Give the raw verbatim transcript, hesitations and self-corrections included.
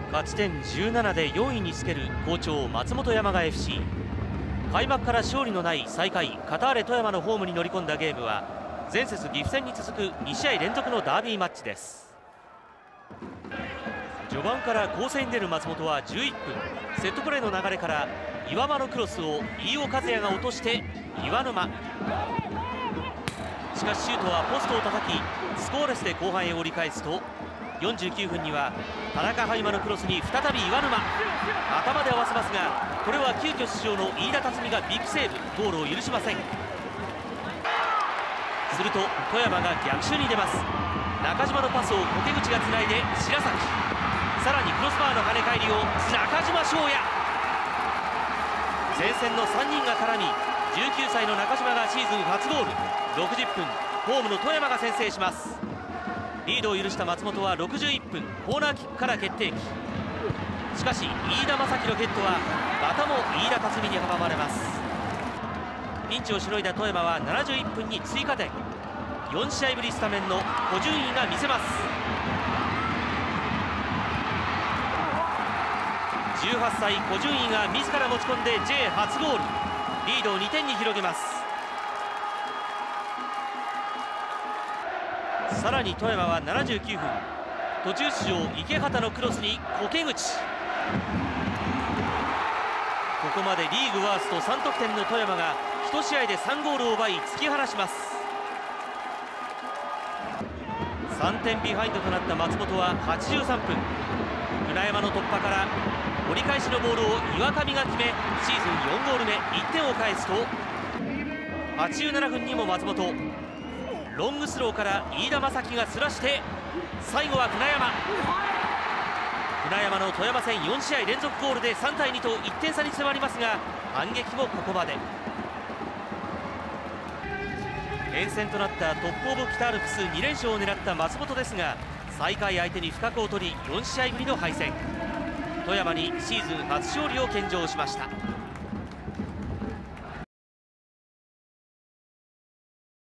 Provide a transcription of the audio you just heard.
勝ち点じゅうななでよんいにつける好調松本山雅 エフシー。 開幕から勝利のない最下位カターレ富山のホームに乗り込んだゲームは前節岐阜戦に続くに試合連続のダービーマッチです。序盤から攻勢に出る松本はじゅういっぷん、セットプレーの流れから岩間のクロスを飯尾和也が落として岩沼。しかしシュートはポストを叩きスコーレスで後半へ折り返すと、よんじゅうきゅうふんには田中播磨のクロスに再び岩沼、頭で合わせますがこれは急遽出場の飯田辰巳がビッグセーブ、ゴールを許しません。すると富山が逆襲に出ます。中島のパスを小手口がつないで白崎、さらにクロスバーの跳ね返りを中島翔也、前線のさんにんが絡みじゅうきゅうさいの中島がシーズン初ゴール。ろくじゅっぷん、ホームの富山が先制します。リードを許した松本はろくじゅういっぷん、コーナーキックから決定機。しかし飯田正樹のヘッドはまたも飯田辰巳に阻まれます。ピンチをしのいだ富山はななじゅういっぷんに追加点。よん試合ぶりスタメンの小順位が見せます。じゅうはっさい小順位が自ら持ち込んで ジェイ 初ゴール、リードをにてんに広げます。さらに富山はななじゅうきゅうふん、途中出場池畑のクロスに小手口。ここまでリーグワーストさん得点の富山がいち試合でさんゴールを奪い突き放します。さんてんビハインドとなった松本ははちじゅうさんぷん、船山の突破から折り返しのボールを岩上が決めシーズンよんゴールめ、いってんを返すとはちじゅうななふんにも松本、ロングスローから飯田正樹がすらして最後は船山。船山の富山戦よん試合連続ゴールでさんたいにといってん差に迫りますが反撃もここまで。連戦となったトップオブ北アルプスに連勝を狙った松本ですが最下位相手に不覚を取りよん試合ぶりの敗戦。富山にシーズン初勝利を献上しました。